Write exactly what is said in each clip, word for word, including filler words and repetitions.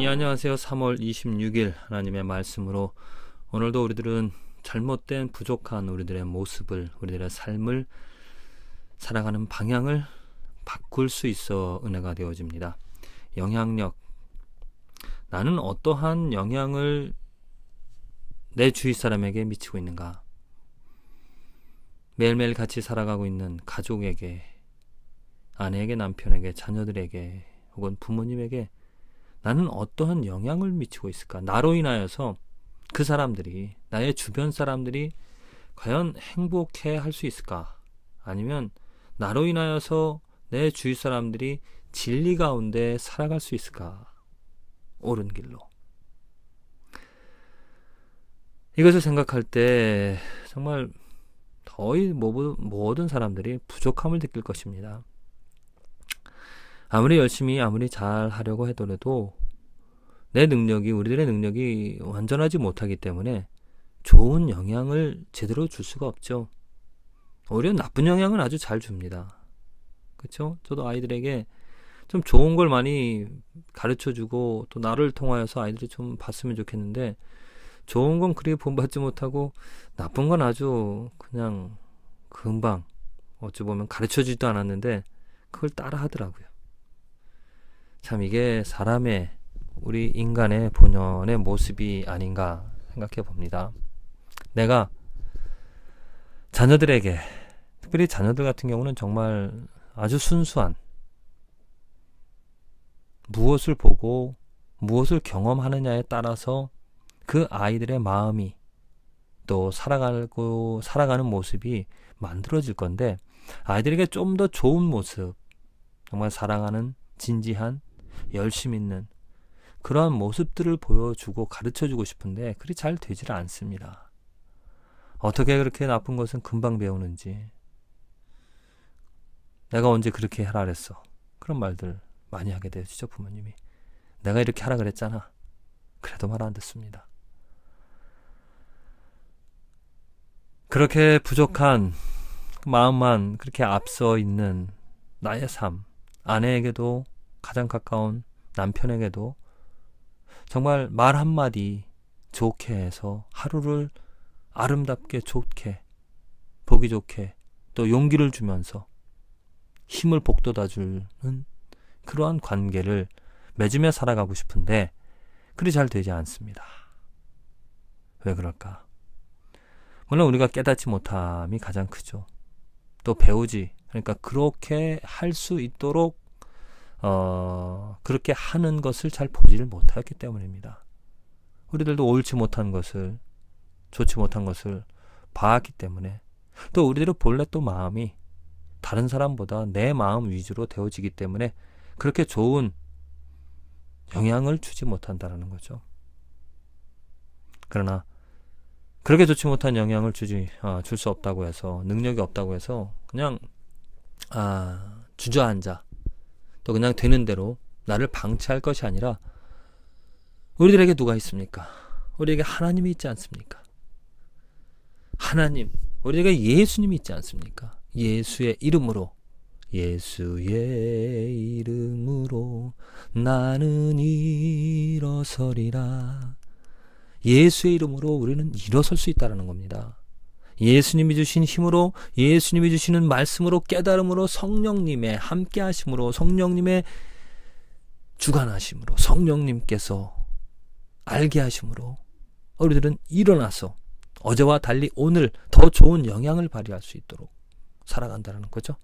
예, 안녕하세요. 삼월 이십육일 하나님의 말씀으로 오늘도 우리들은 잘못된 부족한 우리들의 모습을, 우리들의 삶을 살아가는 방향을 바꿀 수 있어 은혜가 되어집니다. 영향력. 나는 어떠한 영향을 내 주위 사람에게 미치고 있는가? 매일매일 같이 살아가고 있는 가족에게, 아내에게, 남편에게, 자녀들에게 혹은 부모님에게 나는 어떠한 영향을 미치고 있을까? 나로 인하여서 그 사람들이, 나의 주변 사람들이 과연 행복해 할 수 있을까? 아니면 나로 인하여서 내 주위 사람들이 진리 가운데 살아갈 수 있을까? 옳은 길로. 이것을 생각할 때 정말 거의 모든 사람들이 부족함을 느낄 것입니다. 아무리 열심히 아무리 잘 하려고 하더라도 내 능력이, 우리들의 능력이 완전하지 못하기 때문에 좋은 영향을 제대로 줄 수가 없죠. 오히려 나쁜 영향을 아주 잘 줍니다. 그렇죠? 저도 아이들에게 좀 좋은 걸 많이 가르쳐주고 또 나를 통하여서 아이들이 좀 봤으면 좋겠는데, 좋은 건 그리 본받지 못하고 나쁜 건 아주 그냥 금방 어찌 보면 가르쳐주지도 않았는데 그걸 따라 하더라고요. 참 이게 사람의, 우리 인간의 본연의 모습이 아닌가 생각해 봅니다. 내가 자녀들에게, 특별히 자녀들 같은 경우는 정말 아주 순수한, 무엇을 보고 무엇을 경험하느냐에 따라서 그 아이들의 마음이 또 살아가고 살아가는 모습이 만들어질 건데, 아이들에게 좀 더 좋은 모습, 정말 사랑하는, 진지한, 열심 있는 그러한 모습들을 보여주고 가르쳐주고 싶은데 그리 잘 되질 않습니다. 어떻게 그렇게 나쁜 것은 금방 배우는지, 내가 언제 그렇게 하라 그랬어, 그런 말들 많이 하게 되죠. 부모님이 내가 이렇게 하라 그랬잖아, 그래도 말 안 듣습니다. 그렇게 부족한 마음만 그렇게 앞서 있는 나의 삶, 아내에게도, 가장 가까운 남편에게도 정말 말 한마디 좋게 해서 하루를 아름답게, 좋게, 보기 좋게, 또 용기를 주면서 힘을 북돋아주는 그러한 관계를 맺으며 살아가고 싶은데 그리 잘 되지 않습니다. 왜 그럴까? 물론 우리가 깨닫지 못함이 가장 크죠. 또 배우지, 그러니까 그렇게 할 수 있도록 어, 그렇게 하는 것을 잘 보지를 못하였기 때문입니다. 우리들도 옳지 못한 것을, 좋지 못한 것을 봐왔기 때문에, 또 우리들의 본래 또 마음이 다른 사람보다 내 마음 위주로 되어지기 때문에 그렇게 좋은 영향을 주지 못한다는 거죠. 그러나 그렇게 좋지 못한 영향을 주지 어, 줄 수 없다고 해서, 능력이 없다고 해서 그냥 아, 주저앉아 또 그냥 되는 대로 나를 방치할 것이 아니라, 우리들에게 누가 있습니까? 우리에게 하나님이 있지 않습니까? 하나님, 우리에게 예수님이 있지 않습니까? 예수의 이름으로, 예수의 이름으로 나는 일어서리라. 예수의 이름으로 우리는 일어설 수 있다는 겁니다. 예수님이 주신 힘으로, 예수님이 주시는 말씀으로, 깨달음으로, 성령님의 함께 하심으로, 성령님의 주관하심으로, 성령님께서 알게 하심으로 우리들은 일어나서 어제와 달리 오늘 더 좋은 영향을 발휘할 수 있도록 살아간다는 거죠.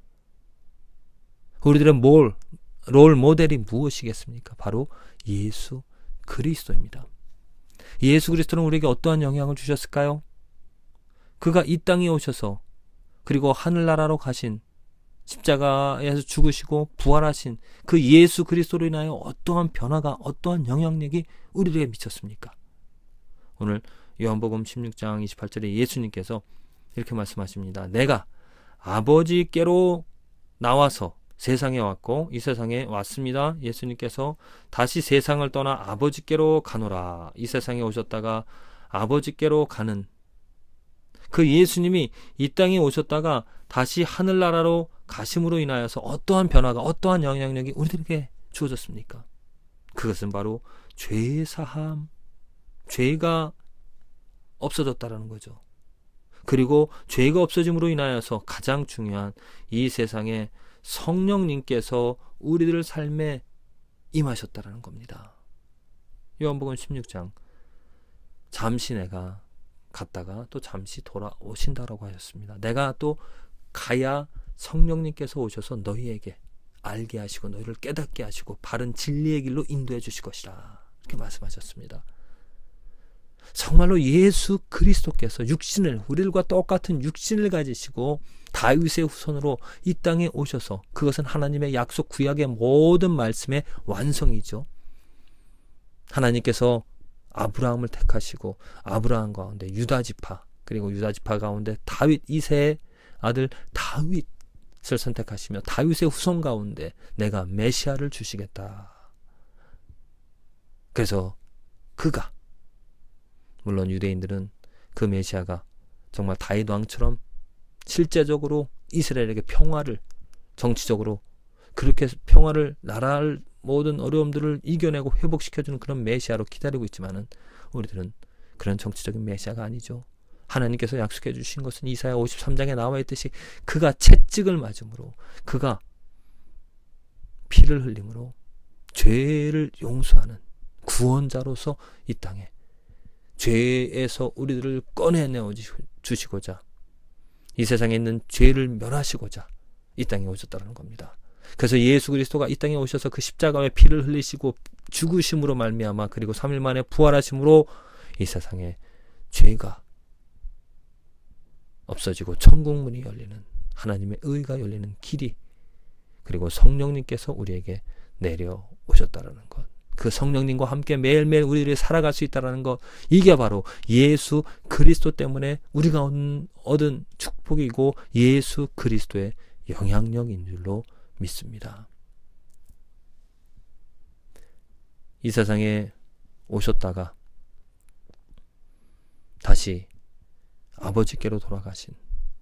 우리들의 뭘, 롤 모델이 무엇이겠습니까? 바로 예수 그리스도입니다. 예수 그리스도는 우리에게 어떠한 영향을 주셨을까요? 그가 이 땅에 오셔서, 그리고 하늘나라로 가신, 십자가에서 죽으시고 부활하신 그 예수 그리스도로 인하여 어떠한 변화가, 어떠한 영향력이 우리에게 미쳤습니까? 오늘 요한복음 십육 장 이십팔 절에 예수님께서 이렇게 말씀하십니다. 내가 아버지께로 나와서 세상에 왔고 이 세상에 왔습니다. 예수님께서 다시 세상을 떠나 아버지께로 가노라. 이 세상에 오셨다가 아버지께로 가는 그 예수님이 이 땅에 오셨다가 다시 하늘나라로 가심으로 인하여서 어떠한 변화가, 어떠한 영향력이 우리들에게 주어졌습니까? 그것은 바로 죄의 사함, 죄가 없어졌다라는 거죠. 그리고 죄가 없어짐으로 인하여서 가장 중요한 이 세상에 성령님께서 우리들 삶에 임하셨다라는 겁니다. 요한복음 십육 장, 잠시 내가 갔다가 또 잠시 돌아오신다라고 하셨습니다. 내가 또 가야 성령님께서 오셔서 너희에게 알게 하시고 너희를 깨닫게 하시고 바른 진리의 길로 인도해 주실 것이라, 이렇게 말씀하셨습니다. 정말로 예수 그리스도께서 육신을, 우리들과 똑같은 육신을 가지시고 다윗의 후손으로 이 땅에 오셔서, 그것은 하나님의 약속 구약의 모든 말씀의 완성이죠. 하나님께서 아브라함을 택하시고 아브라함 가운데 유다지파, 그리고 유다지파 가운데 다윗 이 세의 아들 다윗을 선택하시며 다윗의 후손 가운데 내가 메시아를 주시겠다. 그래서 그가, 물론 유대인들은 그 메시아가 정말 다윗 왕처럼 실제적으로 이스라엘에게 평화를, 정치적으로 그렇게 평화를, 나라를, 모든 어려움들을 이겨내고 회복시켜주는 그런 메시아로 기다리고 있지만은, 우리들은 그런 정치적인 메시아가 아니죠. 하나님께서 약속해 주신 것은 이사야 오십삼 장에 나와 있듯이 그가 채찍을 맞음으로, 그가 피를 흘림으로 죄를 용서하는 구원자로서 이 땅에 죄에서 우리들을 꺼내내어 주시고자, 이 세상에 있는 죄를 멸하시고자 이 땅에 오셨다는 겁니다. 그래서 예수 그리스도가 이 땅에 오셔서 그 십자가에 피를 흘리시고 죽으심으로 말미암아, 그리고 삼 일 만에 부활하심으로 이 세상에 죄가 없어지고 천국 문이 열리는, 하나님의 의가 열리는 길이, 그리고 성령님께서 우리에게 내려오셨다라는 것, 그 성령님과 함께 매일매일 우리들이 살아갈 수 있다는 것, 이게 바로 예수 그리스도 때문에 우리가 얻은, 얻은 축복이고 예수 그리스도의 영향력인 줄로 믿습니다. 이 세상에 오셨다가 다시 아버지께로 돌아가신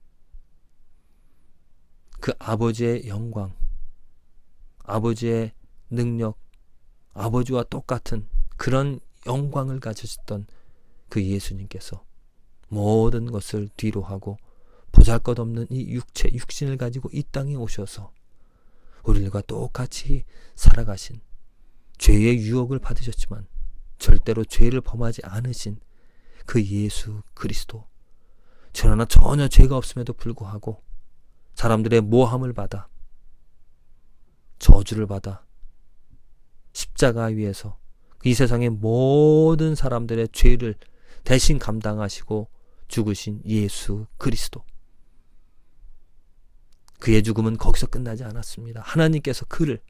그 아버지의 영광, 아버지의 능력, 아버지와 똑같은 그런 영광을 가지셨던 그 예수님께서 모든 것을 뒤로 하고 보잘것없는 이 육체, 육신을 가지고 이 땅에 오셔서 우리들과 똑같이 살아가신, 죄의 유혹을 받으셨지만 절대로 죄를 범하지 않으신 그 예수 그리스도, 그러나 전혀 죄가 없음에도 불구하고 사람들의 모함을 받아, 저주를 받아 십자가 위에서 이 세상의 모든 사람들의 죄를 대신 감당하시고 죽으신 예수 그리스도, 그의 죽음은 거기서 끝나지 않았습니다. 하나님께서 그를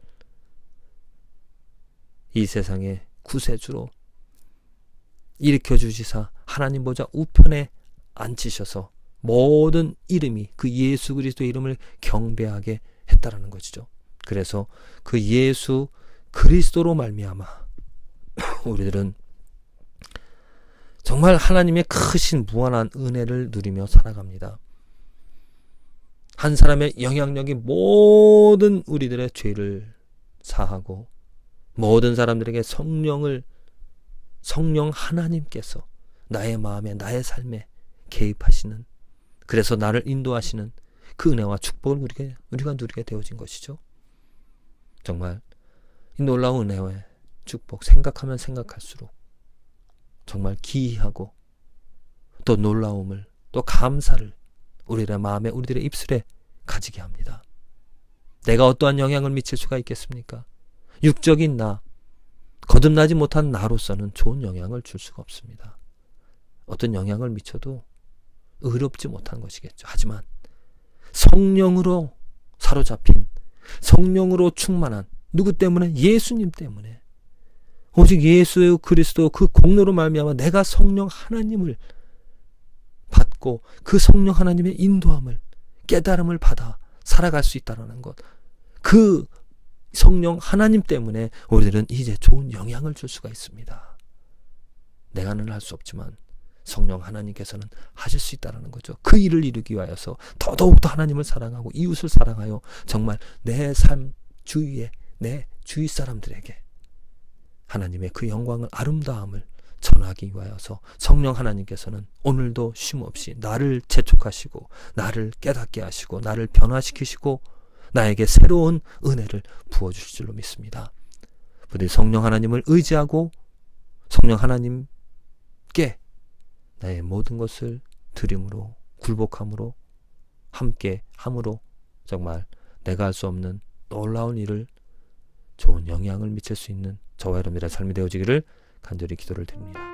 이 세상의 구세주로 일으켜 주시사 하나님 보좌 우편에 앉히셔서 모든 이름이 그 예수 그리스도의 이름을 경배하게 했다라는 것이죠. 그래서 그 예수 그리스도로 말미암아 우리들은 정말 하나님의 크신 무한한 은혜를 누리며 살아갑니다. 한 사람의 영향력이 모든 우리들의 죄를 사하고 모든 사람들에게 성령을, 성령 하나님께서 나의 마음에, 나의 삶에 개입하시는, 그래서 나를 인도하시는 그 은혜와 축복을 우리가, 우리가 누리게 되어진 것이죠. 정말 이 놀라운 은혜와 축복, 생각하면 생각할수록 정말 기이하고 또 놀라움을, 또 감사를 우리들의 마음에, 우리들의 입술에 가지게 합니다. 내가 어떠한 영향을 미칠 수가 있겠습니까? 육적인 나, 거듭나지 못한 나로서는 좋은 영향을 줄 수가 없습니다. 어떤 영향을 미쳐도 의롭지 못한 것이겠죠. 하지만 성령으로 사로잡힌, 성령으로 충만한, 누구 때문에? 예수님 때문에. 오직 예수 그리스도 그 공로로 말미암아 내가 성령 하나님을 받고 그 성령 하나님의 인도함을, 깨달음을 받아 살아갈 수 있다는 것, 그 성령 하나님 때문에 우리들은 이제 좋은 영향을 줄 수가 있습니다. 내가는 할 수 없지만 성령 하나님께서는 하실 수 있다는 거죠. 그 일을 이루기 위하여서 더더욱더 하나님을 사랑하고 이웃을 사랑하여 정말 내 삶 주위에, 내 주위 사람들에게 하나님의 그 영광을, 아름다움을 전하기 위하여서 성령 하나님께서는 오늘도 쉼없이 나를 재촉하시고 나를 깨닫게 하시고 나를 변화시키시고 나에게 새로운 은혜를 부어주실 줄로 믿습니다. 부디 성령 하나님을 의지하고 성령 하나님께 나의 모든 것을 드림으로, 굴복함으로, 함께 함으로 정말 내가 할 수 없는 놀라운 일을, 좋은 영향을 미칠 수 있는 저와 여러분들의 삶이 되어지기를 간절히 기도를 드립니다.